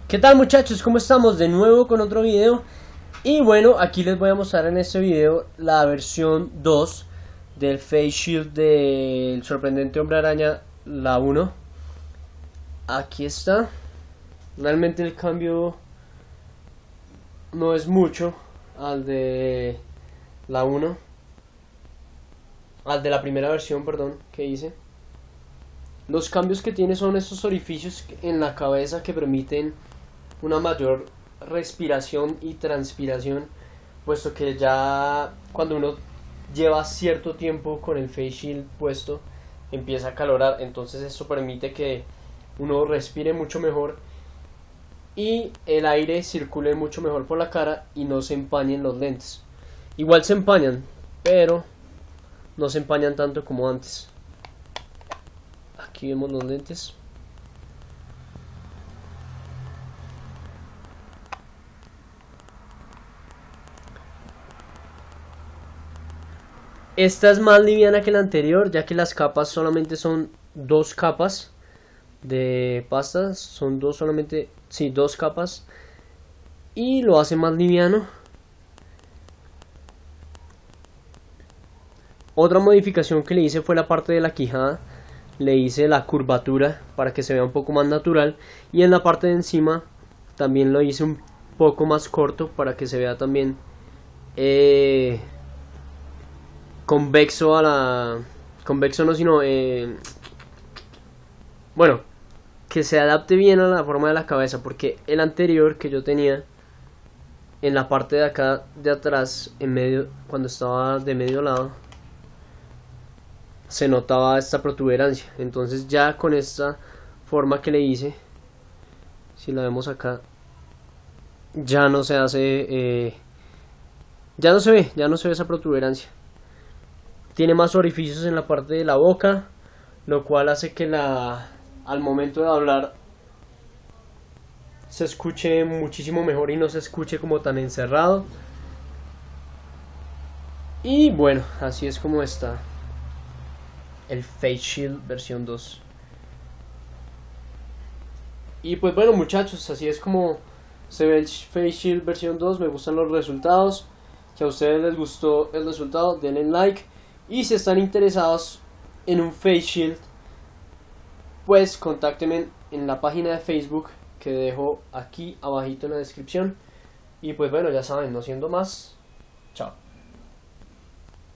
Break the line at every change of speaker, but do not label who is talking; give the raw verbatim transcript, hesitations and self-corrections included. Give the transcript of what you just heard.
¿Qué tal, muchachos? ¿Cómo estamos? De nuevo con otro video. Y bueno, aquí les voy a mostrar en este video la versión dos del Face Shield del sorprendente Hombre Araña, la uno. Aquí está. Realmente el cambio no es mucho al de la uno, al de la primera versión, perdón, que hice. Los cambios que tiene son estos orificios en la cabeza que permiten una mayor respiración y transpiración, puesto que ya cuando uno lleva cierto tiempo con el Face Shield puesto empieza a calorar, entonces esto permite que uno respire mucho mejor y el aire circule mucho mejor por la cara y no se empañen los lentes. Igual se empañan, pero no se empañan tanto como antes. Aquí vemos los lentes. Esta es más liviana que la anterior, ya que las capas solamente son dos capas de pasta, son dos solamente, sí, dos capas, y lo hace más liviano. Otra modificación que le hice fue la parte de la quijada. Le hice la curvatura para que se vea un poco más natural, y en la parte de encima también lo hice un poco más corto para que se vea también eh, convexo a la convexo no sino eh, bueno, que se adapte bien a la forma de la cabeza, porque el anterior que yo tenía en la parte de acá de atrás, en medio, cuando estaba de medio lado, se notaba esta protuberancia. Entonces ya con esta forma que le hice, si la vemos acá, ya no se hace eh, ya no se ve, ya no se ve esa protuberancia. Tiene más orificios en la parte de la boca, lo cual hace que la al momento de hablar se escuche muchísimo mejor y no se escuche como tan encerrado. Y bueno, así es como está el Face Shield versión dos. Y pues bueno, muchachos, así es como se ve el Face Shield versión dos. Me gustan los resultados. Si a ustedes les gustó el resultado, denle like. Y si están interesados en un Face Shield, pues contáctenme en la página de Facebook que dejo aquí abajito en la descripción. Y pues bueno, ya saben, no siendo más,